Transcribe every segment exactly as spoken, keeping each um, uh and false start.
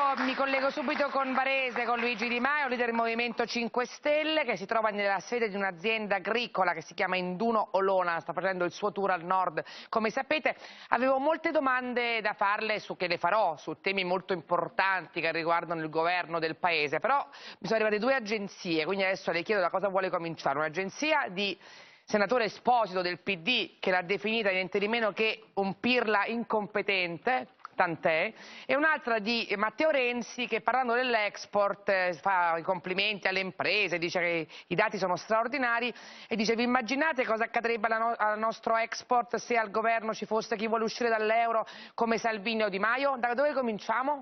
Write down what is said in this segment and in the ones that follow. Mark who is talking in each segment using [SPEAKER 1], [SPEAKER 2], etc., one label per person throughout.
[SPEAKER 1] mi collego subito con Varese, con Luigi Di Maio, leader del Movimento cinque Stelle, che si trova nella sede di un'azienda agricola che si chiama Induno Olona, sta facendo il suo tour al nord. Come sapete, avevo molte domande da farle, su che le farò, su temi molto importanti che riguardano il governo del paese, però mi sono arrivate due agenzie, quindi adesso le chiedo da cosa vuole cominciare. Un'agenzia di senatore Esposito del P D, che l'ha definita niente di meno che un pirla incompetente, tant'è, e un'altra di Matteo Renzi che, parlando dell'export, eh, fa i complimenti alle imprese, dice che i dati sono straordinari e dice: vi immaginate cosa accadrebbe alla no- al nostro export se al governo ci fosse chi vuole uscire dall'euro come Salvini o Di Maio? Da dove cominciamo?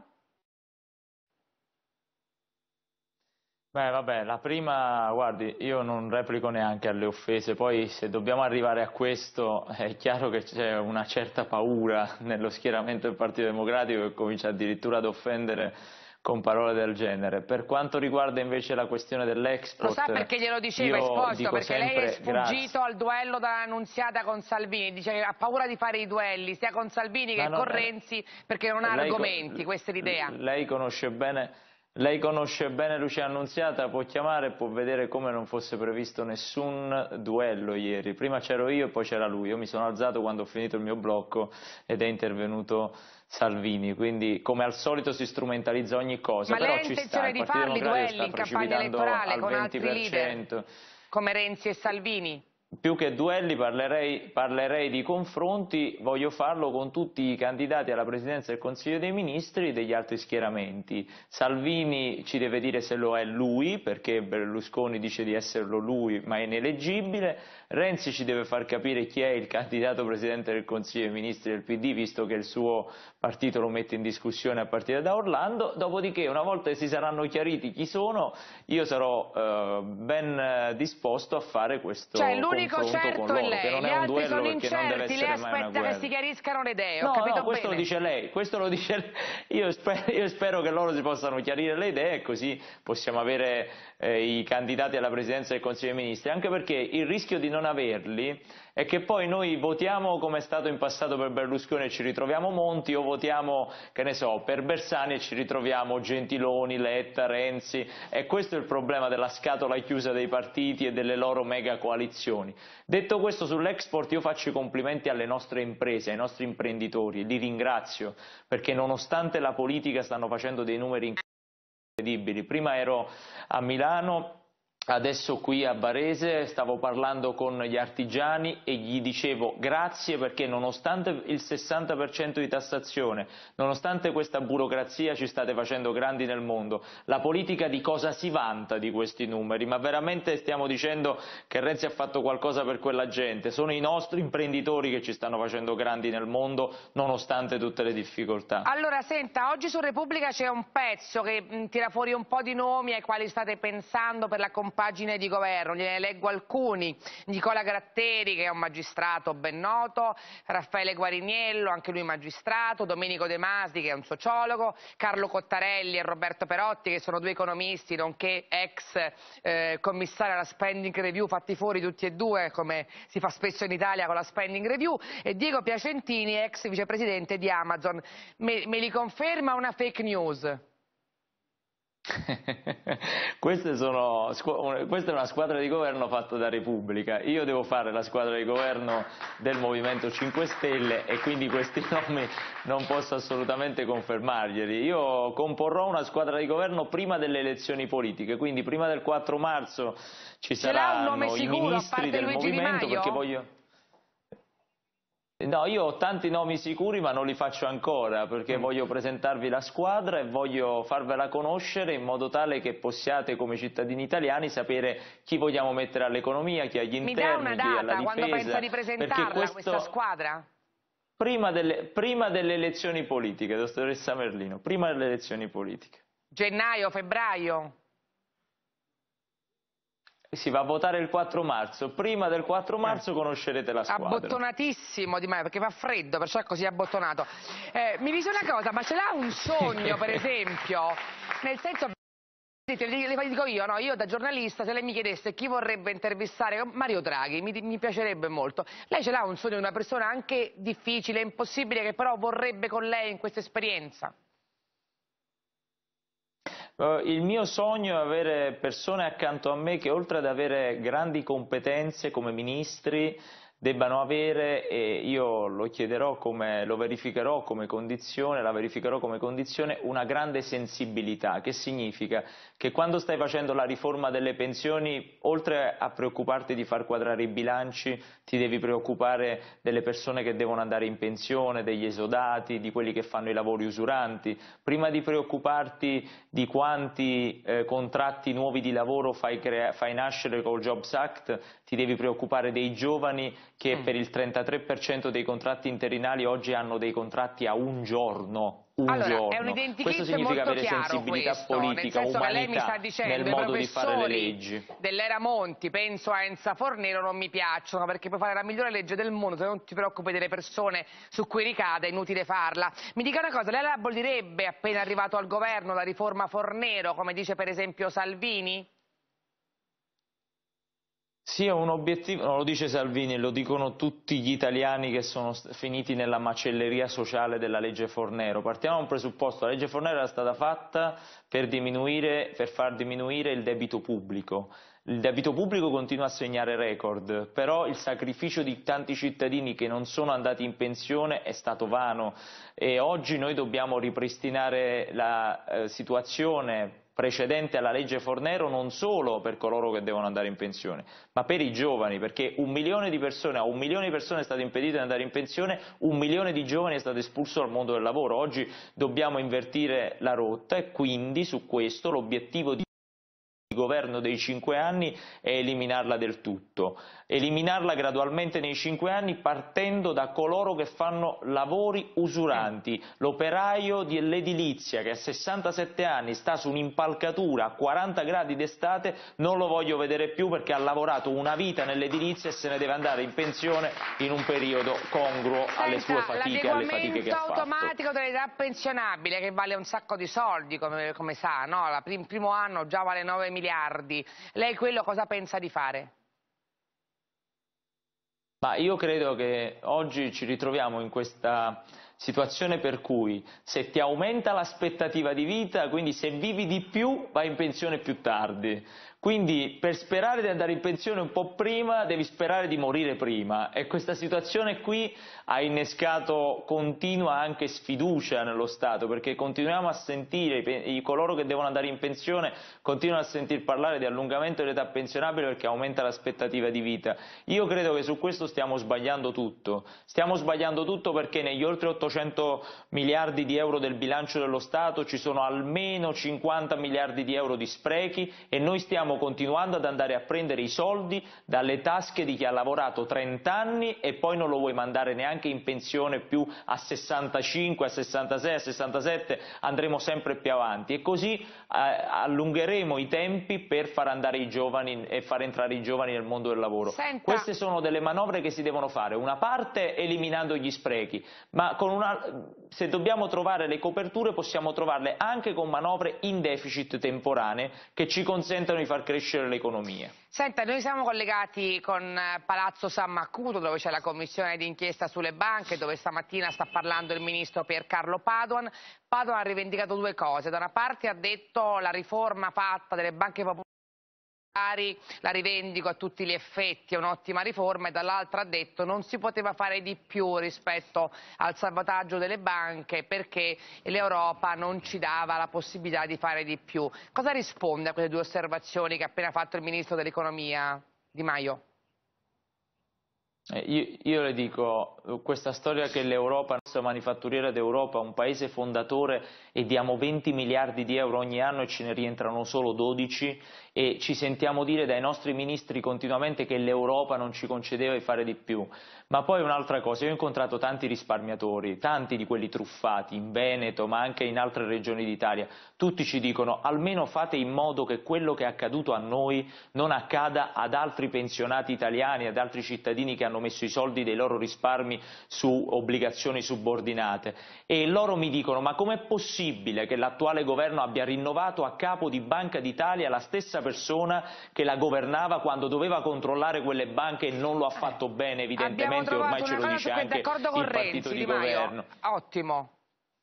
[SPEAKER 2] Beh, vabbè, la prima, guardi, io non replico neanche alle offese, poi se dobbiamo arrivare a questo è chiaro che c'è una certa paura nello schieramento del Partito Democratico che comincia addirittura ad offendere con parole del genere. Per quanto riguarda invece la questione dell'export,
[SPEAKER 1] Lo sa perché glielo diceva
[SPEAKER 2] io
[SPEAKER 1] Esposito?
[SPEAKER 2] dico
[SPEAKER 1] Perché lei è
[SPEAKER 2] sempre
[SPEAKER 1] sfuggito
[SPEAKER 2] grazie.
[SPEAKER 1] al duello dall'Annunziata con Salvini, dice che ha paura di fare i duelli sia con Salvini
[SPEAKER 2] Ma
[SPEAKER 1] che con
[SPEAKER 2] non-
[SPEAKER 1] Renzi perché non ha
[SPEAKER 2] lei, co-
[SPEAKER 1] argomenti, questa è l'idea.
[SPEAKER 2] lei conosce bene, lei conosce bene Lucia Annunziata, può chiamare e può vedere come non fosse previsto nessun duello ieri. Prima c'ero io e poi c'era lui. Io mi sono alzato quando ho finito il mio blocco ed è intervenuto Salvini, quindi come al solito si strumentalizza ogni cosa,
[SPEAKER 1] Ma lei
[SPEAKER 2] però
[SPEAKER 1] ha
[SPEAKER 2] ci sta,
[SPEAKER 1] intenzione
[SPEAKER 2] il
[SPEAKER 1] di
[SPEAKER 2] Partito
[SPEAKER 1] farli
[SPEAKER 2] Democratico
[SPEAKER 1] duelli
[SPEAKER 2] sta
[SPEAKER 1] in campagna
[SPEAKER 2] precipitando
[SPEAKER 1] elettorale
[SPEAKER 2] al
[SPEAKER 1] con altri leader
[SPEAKER 2] venti per cento.
[SPEAKER 1] come Renzi e Salvini?
[SPEAKER 2] Più che duelli parlerei, parlerei di confronti, voglio farlo con tutti i candidati alla Presidenza del Consiglio dei Ministri degli altri schieramenti. Salvini ci deve dire se lo è lui, perché Berlusconi dice di esserlo lui ma è ineleggibile. Renzi ci deve far capire chi è il candidato Presidente del Consiglio dei Ministri del P D, visto che il suo partito lo mette in discussione a partire da Orlando. Dopodiché, una volta che si saranno chiariti chi sono, io sarò eh, ben disposto a fare questo
[SPEAKER 1] Cioè l'unico
[SPEAKER 2] confronto con
[SPEAKER 1] certo è
[SPEAKER 2] loro, che
[SPEAKER 1] lei,
[SPEAKER 2] non
[SPEAKER 1] gli
[SPEAKER 2] è un
[SPEAKER 1] altri
[SPEAKER 2] duello
[SPEAKER 1] sono
[SPEAKER 2] perché non deve
[SPEAKER 1] incerti, lei
[SPEAKER 2] essere mai una
[SPEAKER 1] aspetta che si
[SPEAKER 2] guerra.
[SPEAKER 1] chiariscano le idee, ho
[SPEAKER 2] No, no,
[SPEAKER 1] capito
[SPEAKER 2] questo lo
[SPEAKER 1] bene?
[SPEAKER 2] dice lei, questo lo dice lei. Io spero, io spero che loro si possano chiarire le idee e così possiamo avere eh, i candidati alla Presidenza del Consiglio dei Ministri, anche perché il rischio di non averli è che poi noi votiamo come è stato in passato per Berlusconi e ci ritroviamo Monti, o votiamo, che ne so, per Bersani e ci ritroviamo Gentiloni, Letta, Renzi, e questo è il problema della scatola chiusa dei partiti e delle loro mega coalizioni. Detto questo, sull'export io faccio i complimenti alle nostre imprese, ai nostri imprenditori, li ringrazio, perché nonostante la politica stanno facendo dei numeri incredibili. Prima ero a Milano, adesso qui a Varese, stavo parlando con gli artigiani e gli dicevo grazie perché nonostante il sessanta per cento di tassazione, nonostante questa burocrazia ci state facendo grandi nel mondo. La politica di cosa si vanta di questi numeri? Ma veramente stiamo dicendo che Renzi ha fatto qualcosa per quella gente? Sono i nostri imprenditori che ci stanno facendo grandi nel mondo nonostante tutte le difficoltà.
[SPEAKER 1] Allora, senta, oggi su Repubblica c'è un pezzo che mh, tira fuori un po' di nomi ai quali state pensando per la compagine di governo. Gliene leggo alcuni: Nicola Gratteri, che è un magistrato ben noto, Raffaele Guariniello, anche lui magistrato, Domenico De Masi, che è un sociologo, Carlo Cottarelli e Roberto Perotti, che sono due economisti, nonché ex eh, commissari alla spending review, fatti fuori tutti e due, come si fa spesso in Italia con la spending review, e Diego Piacentini, ex vicepresidente di Amazon. Me, me li conferma una fake news?
[SPEAKER 2] Queste sono, questa è una squadra di governo fatta da Repubblica, io devo fare la squadra di governo del Movimento cinque Stelle e quindi questi nomi non posso assolutamente confermarglieli. Io comporrò una squadra di governo prima delle elezioni politiche, quindi prima del quattro marzo ci
[SPEAKER 1] Ce l'ha un nome
[SPEAKER 2] saranno i
[SPEAKER 1] sicuro, a
[SPEAKER 2] ministri
[SPEAKER 1] parte
[SPEAKER 2] del
[SPEAKER 1] Luigi Di
[SPEAKER 2] Movimento, perché
[SPEAKER 1] Maio?
[SPEAKER 2] voglio... No, io ho tanti nomi sicuri ma non li faccio ancora perché
[SPEAKER 1] Mm.
[SPEAKER 2] voglio presentarvi la squadra e voglio farvela conoscere in modo tale che possiate come cittadini italiani sapere chi vogliamo mettere all'economia, chi agli
[SPEAKER 1] Mi dà una
[SPEAKER 2] interni, chi alla
[SPEAKER 1] data, quando pensa
[SPEAKER 2] difesa,
[SPEAKER 1] di
[SPEAKER 2] perché
[SPEAKER 1] presentarla questa
[SPEAKER 2] questo
[SPEAKER 1] squadra?
[SPEAKER 2] prima delle, prima delle elezioni politiche, dottoressa Merlino, prima delle elezioni politiche.
[SPEAKER 1] Gennaio, febbraio?
[SPEAKER 2] Si va a votare il quattro marzo, prima del quattro
[SPEAKER 1] Eh.
[SPEAKER 2] marzo conoscerete la squadra.
[SPEAKER 1] Abbottonatissimo Di Maio, perché fa freddo, perciò è così abbottonato. Eh, mi dice una cosa, ma ce l'ha un sogno, per esempio? Nel senso, le dico io, no? Io da giornalista, se lei mi chiedesse chi vorrebbe intervistare Mario Draghi, mi, mi piacerebbe molto. Lei ce l'ha un sogno di una persona anche difficile, impossibile, che però vorrebbe con lei in questa esperienza?
[SPEAKER 2] Uh, il mio sogno è avere persone accanto a me che oltre ad avere grandi competenze come ministri debbano avere, e io lo chiederò come, lo verificherò come condizione, la verificherò come condizione, una grande sensibilità, che significa che quando stai facendo la riforma delle pensioni, oltre a preoccuparti di far quadrare i bilanci, ti devi preoccupare delle persone che devono andare in pensione, degli esodati, di quelli che fanno i lavori usuranti, prima di preoccuparti di quanti eh, contratti nuovi di lavoro fai, fai nascere col Jobs Act, ti devi preoccupare dei giovani che per il trentatré per cento dei contratti interinali oggi hanno dei contratti a un giorno. Un
[SPEAKER 1] allora,
[SPEAKER 2] giorno.
[SPEAKER 1] è un
[SPEAKER 2] Questo
[SPEAKER 1] identikit
[SPEAKER 2] significa
[SPEAKER 1] molto
[SPEAKER 2] avere
[SPEAKER 1] chiaro
[SPEAKER 2] sensibilità
[SPEAKER 1] questo,
[SPEAKER 2] politica,
[SPEAKER 1] nel senso che lei mi sta
[SPEAKER 2] umanità
[SPEAKER 1] dicendo
[SPEAKER 2] nel
[SPEAKER 1] i
[SPEAKER 2] modo di fare le
[SPEAKER 1] professori
[SPEAKER 2] leggi.
[SPEAKER 1] dell'era Monti, penso a Enza Fornero, non mi piacciono perché puoi fare la migliore legge del mondo, se non ti preoccupi delle persone su cui ricade è inutile farla. Mi dica una cosa, lei la abolirebbe appena arrivato al governo la riforma Fornero, come dice per esempio Salvini?
[SPEAKER 2] Sì, è un obiettivo, non lo dice Salvini, lo dicono tutti gli italiani che sono finiti nella macelleria sociale della legge Fornero. Partiamo da un presupposto, la legge Fornero era stata fatta per diminuire, per far diminuire il debito pubblico. Il debito pubblico continua a segnare record, però il sacrificio di tanti cittadini che non sono andati in pensione è stato vano e oggi noi dobbiamo ripristinare la eh, situazione precedente alla legge Fornero non solo per coloro che devono andare in pensione, ma per i giovani, perché un milione di persone, a un milione di persone è stato impedito di andare in pensione, un milione di giovani è stato espulso dal mondo del lavoro. Oggi dobbiamo invertire la rotta e quindi su questo l'obiettivo di governo dei cinque anni è eliminarla del tutto, eliminarla gradualmente nei cinque anni partendo da coloro che fanno lavori usuranti, l'operaio dell'edilizia che a sessantasette anni sta su un'impalcatura a quaranta gradi d'estate, non lo voglio vedere più perché ha lavorato una vita nell'edilizia e se ne deve andare in pensione in un periodo congruo
[SPEAKER 1] Senta,
[SPEAKER 2] alle sue fatiche, alle fatiche che ha fatto.
[SPEAKER 1] L'adeguamento automatico dell'età pensionabile che vale un sacco di soldi, come, come sa, no? Il primo anno già vale nove miliardi, lei quello cosa pensa di fare?
[SPEAKER 2] Ma io credo che oggi ci ritroviamo in questa situazione per cui se ti aumenta l'aspettativa di vita, quindi se vivi di più vai in pensione più tardi, quindi per sperare di andare in pensione un po' prima devi sperare di morire prima e questa situazione qui ha innescato continua anche sfiducia nello Stato perché continuiamo a sentire, i, coloro che devono andare in pensione continuano a sentir parlare di allungamento dell'età pensionabile perché aumenta l'aspettativa di vita. Io credo che su questo stiamo sbagliando tutto, stiamo sbagliando tutto perché negli oltre ottocento miliardi di euro del bilancio dello Stato ci sono almeno cinquanta miliardi di euro di sprechi e noi stiamo continuando ad andare a prendere i soldi dalle tasche di chi ha lavorato trenta anni e poi non lo vuoi mandare neanche in pensione più a sessantacinque, a sessantasei, a sessantasette, andremo sempre più avanti e così eh, allungheremo i tempi per far andare i giovani e far entrare i giovani nel mondo del lavoro.
[SPEAKER 1] Senta.
[SPEAKER 2] Queste sono delle manovre che si devono fare, una parte eliminando gli sprechi, ma con una, se dobbiamo trovare le coperture possiamo trovarle anche con manovre in deficit temporanee che ci consentano di far crescere l'economia.
[SPEAKER 1] Senta, noi siamo collegati con Palazzo San Macuto dove c'è la commissione d'inchiesta sulle banche, dove stamattina sta parlando il ministro Piercarlo Padoan. Padoan ha rivendicato due cose, da una parte ha detto la riforma fatta delle banche popolari la rivendico a tutti gli effetti, è un'ottima riforma, e dall'altra ha detto non si poteva fare di più rispetto al salvataggio delle banche perché l'Europa non ci dava la possibilità di fare di più. Cosa risponde a queste due osservazioni che ha appena fatto il Ministro dell'Economia Di Maio?
[SPEAKER 2] Eh, io, io le dico, questa storia che l'Europa, la nostra manifatturiera d'Europa, un paese fondatore e diamo venti miliardi di euro ogni anno e ce ne rientrano solo dodici e ci sentiamo dire dai nostri ministri continuamente che l'Europa non ci concedeva di fare di più. Ma poi un'altra cosa, io ho incontrato tanti risparmiatori, tanti di quelli truffati in Veneto ma anche in altre regioni d'Italia, tutti ci dicono almeno fate in modo che quello che è accaduto a noi non accada ad altri pensionati italiani, ad altri cittadini che hanno messo i soldi dei loro risparmi su obbligazioni subordinate e loro mi dicono ma com'è possibile che l'attuale governo abbia rinnovato a capo di Banca d'Italia la stessa persona che la governava quando doveva controllare quelle banche e non lo ha fatto bene evidentemente, ormai ce lo dice anche il partito di governo.
[SPEAKER 1] Ottimo.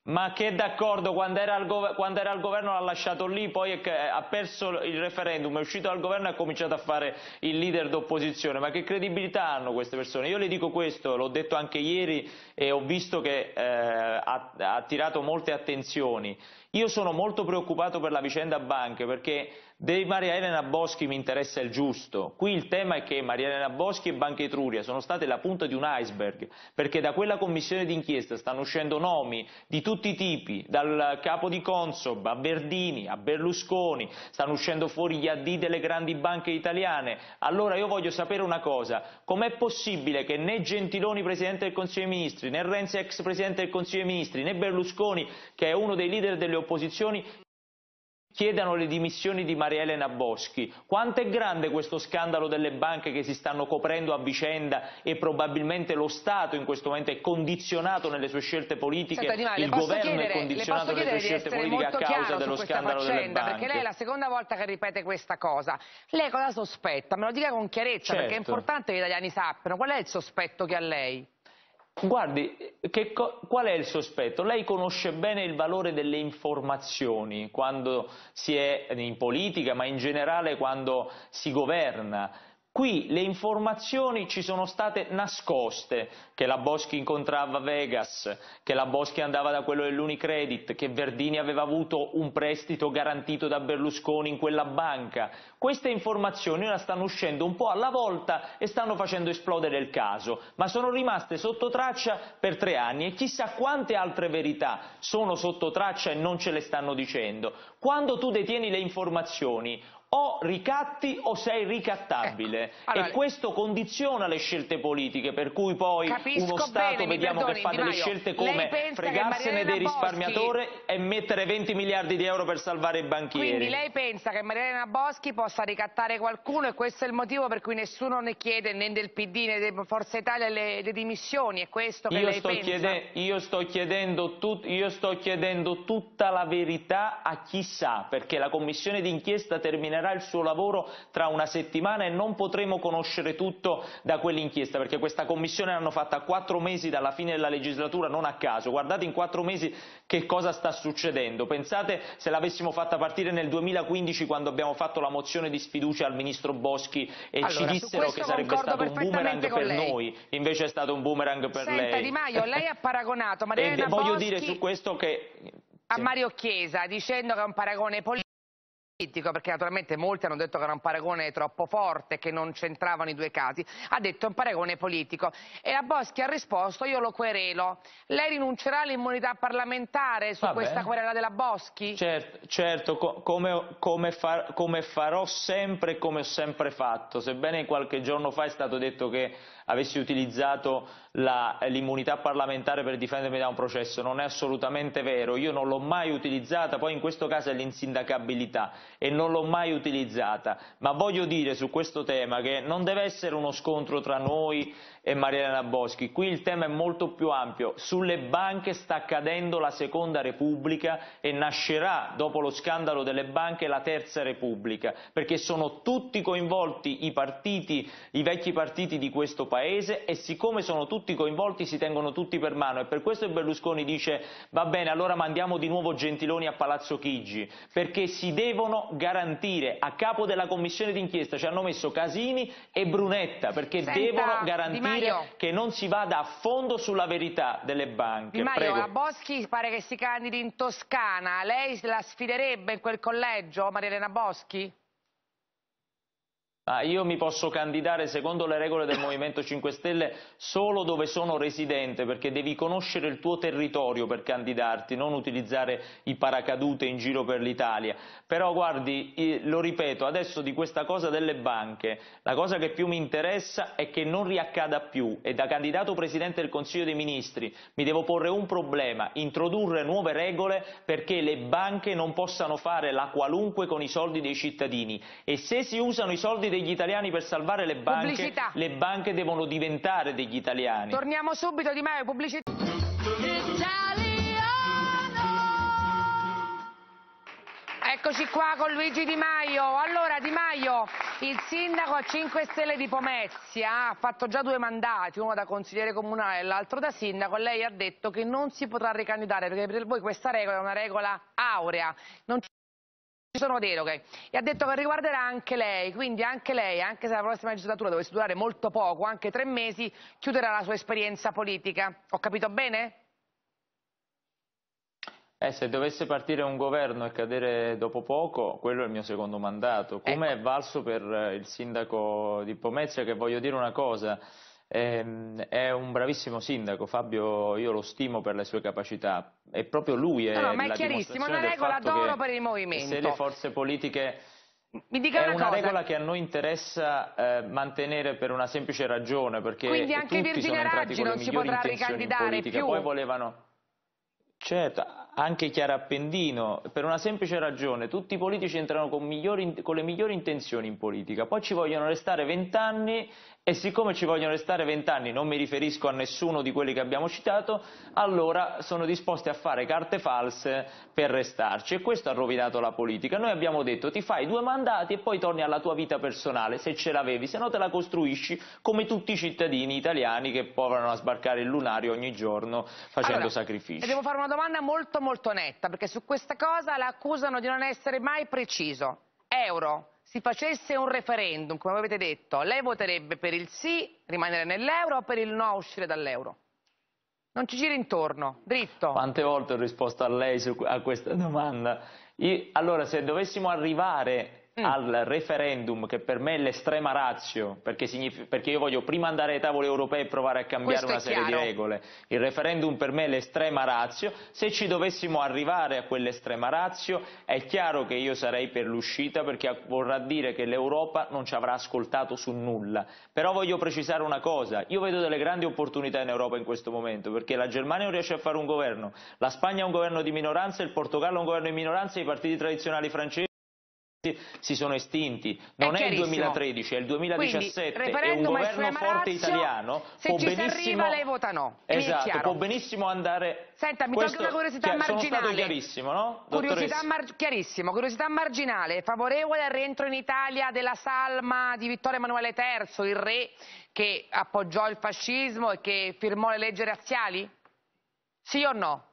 [SPEAKER 2] Ma che d'accordo, quando era al, gov quando era al governo l'ha lasciato lì, poi è ha perso il referendum, è uscito dal governo e ha cominciato a fare il leader d'opposizione. Ma che credibilità hanno queste persone? Io le dico questo, l'ho detto anche ieri e ho visto che eh, ha, ha attirato molte attenzioni. Io sono molto preoccupato per la vicenda banche perché di Maria Elena Boschi mi interessa il giusto. Qui il tema è che Maria Elena Boschi e Banca Etruria sono state la punta di un iceberg, perché da quella commissione d'inchiesta stanno uscendo nomi di tutti i tipi, dal capo di Consob a Verdini, a Berlusconi, stanno uscendo fuori gli A D delle grandi banche italiane. Allora io voglio sapere una cosa, com'è possibile che né Gentiloni Presidente del Consiglio dei Ministri, né Renzi ex Presidente del Consiglio dei Ministri, né Berlusconi, che è uno dei leader delle opposizioni, chiedano le dimissioni di Maria Elena Boschi? Quanto è grande questo scandalo delle banche che si stanno coprendo a vicenda e probabilmente lo Stato in questo momento è condizionato nelle sue scelte politiche,
[SPEAKER 1] Senta, Di Maio,
[SPEAKER 2] il governo è condizionato nelle sue scelte politiche a causa dello scandalo
[SPEAKER 1] faccenda,
[SPEAKER 2] delle banche?
[SPEAKER 1] perché lei è la seconda volta che ripete questa cosa. Lei cosa sospetta? Me lo dica con chiarezza,
[SPEAKER 2] Certo.
[SPEAKER 1] Perché è importante che gli italiani sappiano. Qual è il sospetto che ha lei?
[SPEAKER 2] Guardi, che qual è il sospetto? Lei conosce bene il valore delle informazioni quando si è in politica, ma in generale quando si governa. Qui le informazioni ci sono state nascoste, che la Boschi incontrava Vegas, che la Boschi andava da quello dell'Unicredit, che Verdini aveva avuto un prestito garantito da Berlusconi in quella banca. Queste informazioni ora stanno uscendo un po' alla volta e stanno facendo esplodere il caso, ma sono rimaste sotto traccia per tre anni e chissà quante altre verità sono sotto traccia e non ce le stanno dicendo. Quando tu detieni le informazioni, o ricatti o sei ricattabile, ecco. Allora, e questo condiziona le scelte politiche, per cui poi uno Stato bene, vediamo perdoni, che fa delle scelte come fregarsene dei risparmiatori Boschi... e mettere venti miliardi di euro per salvare i banchieri.
[SPEAKER 1] Quindi lei pensa che Maria Elena Boschi possa ricattare qualcuno e questo è il motivo per cui nessuno ne chiede, né del P D né di Forza Italia, le, le dimissioni? È questo che
[SPEAKER 2] io
[SPEAKER 1] lei
[SPEAKER 2] sto
[SPEAKER 1] pensa?
[SPEAKER 2] Chiede... Io, sto chiedendo tut... io sto chiedendo tutta la verità a chi sa, perché la commissione d'inchiesta terminerà il suo lavoro tra una settimana e non potremo conoscere tutto da quell'inchiesta, perché questa commissione l'hanno fatta a quattro mesi dalla fine della legislatura, non a caso. Guardate in quattro mesi che cosa sta succedendo. Pensate se l'avessimo fatta partire nel duemilaquindici, quando abbiamo fatto la mozione di sfiducia al ministro Boschi e allora, ci dissero che sarebbe stato un boomerang per lei. Noi, invece è stato un boomerang per
[SPEAKER 1] Senta,
[SPEAKER 2] lei.
[SPEAKER 1] Senta Di Maio, lei ha paragonato Maria Elena Boschi
[SPEAKER 2] voglio dire su questo che
[SPEAKER 1] a Mario Chiesa, dicendo che è un paragone politico, perché naturalmente molti hanno detto che era un paragone troppo forte, che non c'entravano i due casi. Ha detto un paragone politico e la Boschi ha risposto: io lo querelo. Lei rinuncerà all'immunità parlamentare su
[SPEAKER 2] Va
[SPEAKER 1] questa
[SPEAKER 2] bene.
[SPEAKER 1] querela della Boschi?
[SPEAKER 2] Certo, certo co come, come, far, come farò sempre e come ho sempre fatto, sebbene qualche giorno fa è stato detto che avessi utilizzato l'immunità parlamentare per difendermi da un processo. Non è assolutamente vero, io non l'ho mai utilizzata, poi in questo caso è l'insindacabilità e non l'ho mai utilizzata, ma voglio dire su questo tema che non deve essere uno scontro tra noi e Maria Elena Boschi, qui il tema è molto più ampio. Sulle banche sta cadendo la seconda Repubblica e nascerà dopo lo scandalo delle banche la terza Repubblica, perché sono tutti coinvolti i partiti, i vecchi partiti di questo paese, e siccome sono tutti coinvolti si tengono tutti per mano, e per questo Berlusconi dice va bene, allora mandiamo di nuovo Gentiloni a Palazzo Chigi, perché si devono garantire. A capo della commissione d'inchiesta ci hanno messo Casini e Brunetta, perché
[SPEAKER 1] Senta,
[SPEAKER 2] devono garantire che non si vada a fondo sulla verità delle banche.
[SPEAKER 1] Di Maio,
[SPEAKER 2] Prego.
[SPEAKER 1] la Boschi pare che si candidi in Toscana, lei la sfiderebbe in quel collegio, Maria Elena Boschi?
[SPEAKER 2] Ah, io mi posso candidare secondo le regole del Movimento cinque Stelle solo dove sono residente, perché devi conoscere il tuo territorio per candidarti, non utilizzare i paracadute in giro per l'Italia. Però guardi, lo ripeto, adesso di questa cosa delle banche, la cosa che più mi interessa è che non riaccada più, e da candidato Presidente del Consiglio dei Ministri mi devo porre un problema: introdurre nuove regole perché le banche non possano fare la qualunque con i soldi dei cittadini, e se si usano i soldi degli italiani per salvare le banche, pubblicità. Le banche devono diventare degli italiani.
[SPEAKER 1] Torniamo subito, Di Maio, pubblicità. Eccoci qua con Luigi Di Maio. Allora Di Maio, il sindaco a cinque Stelle di Pomezia ha fatto già due mandati, uno da consigliere comunale e l'altro da sindaco. Lei ha detto che non si potrà ricandidare perché per voi questa regola è una regola aurea, non ci sono deroghe. E ha detto che riguarderà anche lei, quindi anche lei, anche se la prossima legislatura dovesse durare molto poco, anche tre mesi, chiuderà la sua esperienza politica. Ho capito bene?
[SPEAKER 2] Eh, se dovesse partire un governo e cadere dopo poco, quello è il mio secondo mandato. Come
[SPEAKER 1] Ecco.
[SPEAKER 2] è valso per il sindaco di Pomezia, che voglio dire una cosa, ehm, è un bravissimo sindaco, Fabio, io lo stimo per le sue capacità, e proprio lui
[SPEAKER 1] No, no,
[SPEAKER 2] è
[SPEAKER 1] ma è
[SPEAKER 2] la
[SPEAKER 1] chiarissimo, è
[SPEAKER 2] dimostrazione
[SPEAKER 1] una
[SPEAKER 2] del
[SPEAKER 1] regola
[SPEAKER 2] fatto
[SPEAKER 1] d'oro
[SPEAKER 2] che
[SPEAKER 1] per il
[SPEAKER 2] se le
[SPEAKER 1] movimento.
[SPEAKER 2] forze politiche...
[SPEAKER 1] Mi dica
[SPEAKER 2] È
[SPEAKER 1] una
[SPEAKER 2] una
[SPEAKER 1] cosa.
[SPEAKER 2] regola che a noi interessa eh, mantenere per una semplice ragione, perché
[SPEAKER 1] Quindi anche
[SPEAKER 2] tutti sono
[SPEAKER 1] Virginia
[SPEAKER 2] entrati
[SPEAKER 1] Raggi
[SPEAKER 2] con le
[SPEAKER 1] non si
[SPEAKER 2] migliori
[SPEAKER 1] potrà
[SPEAKER 2] intenzioni in
[SPEAKER 1] ricandidare
[SPEAKER 2] politica,
[SPEAKER 1] più?
[SPEAKER 2] poi volevano... Certo, anche Chiara Appendino, per una semplice ragione, tutti i politici entrano con, migliori, con le migliori intenzioni in politica, poi ci vogliono restare vent'anni e siccome ci vogliono restare vent'anni, non mi riferisco a nessuno di quelli che abbiamo citato, allora sono disposti a fare carte false per restarci e questo ha rovinato la politica. Noi abbiamo detto ti fai due mandati e poi torni alla tua vita personale, se ce l'avevi, se no te la costruisci come tutti i cittadini italiani che provano a sbarcare il lunario ogni giorno facendo
[SPEAKER 1] Allora,
[SPEAKER 2] sacrifici.
[SPEAKER 1] le devo fare una domanda molto molto netta, perché su questa cosa la accusano di non essere mai preciso. Euro, si facesse un referendum, come avete detto, lei voterebbe per il sì, rimanere nell'euro, o per il no, uscire dall'euro? Non ci giri intorno, dritto.
[SPEAKER 2] Quante volte ho risposto a lei su, a questa domanda? Io, allora, se dovessimo arrivare
[SPEAKER 1] Mm.
[SPEAKER 2] al referendum, che per me è l'estrema ratio, perché, perché io voglio prima andare ai tavoli europei e provare a cambiare
[SPEAKER 1] Questo
[SPEAKER 2] una
[SPEAKER 1] è
[SPEAKER 2] serie
[SPEAKER 1] chiaro.
[SPEAKER 2] di regole, il referendum per me è l'estrema ratio, se ci dovessimo arrivare a quell'estrema ratio è chiaro che io sarei per l'uscita, perché vorrà dire che l'Europa non ci avrà ascoltato su nulla. Però voglio precisare una cosa, io vedo delle grandi opportunità in Europa in questo momento, perché la Germania non riesce a fare un governo, la Spagna ha un governo di minoranza, il Portogallo ha un governo di minoranza, i partiti tradizionali francesi si sono estinti, non è, è il duemilatredici, è il duemiladiciassette e un governo forte italiano
[SPEAKER 1] se
[SPEAKER 2] può
[SPEAKER 1] ci
[SPEAKER 2] benissimo...
[SPEAKER 1] si arriva lei vota no.
[SPEAKER 2] Esatto, può benissimo andare...
[SPEAKER 1] Senta, mi
[SPEAKER 2] Questo...
[SPEAKER 1] tolgo una curiosità marginale.
[SPEAKER 2] Sono stato chiarissimo, no?
[SPEAKER 1] Curiosità mar... chiarissimo, curiosità marginale, favorevole al rientro in Italia della salma di Vittorio Emanuele terzo, il re che appoggiò il fascismo e che firmò le leggi razziali? Sì o no?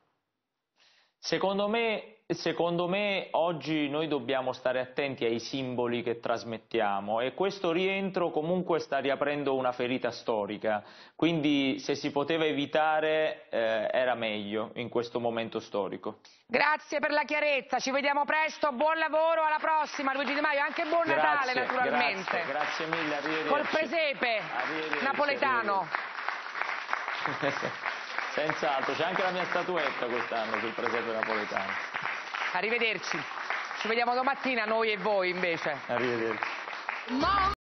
[SPEAKER 2] Secondo me, secondo me oggi noi dobbiamo stare attenti ai simboli che trasmettiamo e questo rientro comunque sta riaprendo una ferita storica, quindi se si poteva evitare eh, era meglio in questo momento storico.
[SPEAKER 1] Grazie per la chiarezza, ci vediamo presto, buon lavoro, alla prossima Luigi Di Maio, anche buon Natale
[SPEAKER 2] grazie,
[SPEAKER 1] naturalmente.
[SPEAKER 2] Grazie, grazie mille, arrivederci.
[SPEAKER 1] Col presepe
[SPEAKER 2] arrivederci,
[SPEAKER 1] napoletano.
[SPEAKER 2] Arrivederci. Senz'altro, c'è anche la mia statuetta quest'anno sul presepe napoletano.
[SPEAKER 1] Arrivederci, ci vediamo domattina noi e voi invece.
[SPEAKER 2] Arrivederci.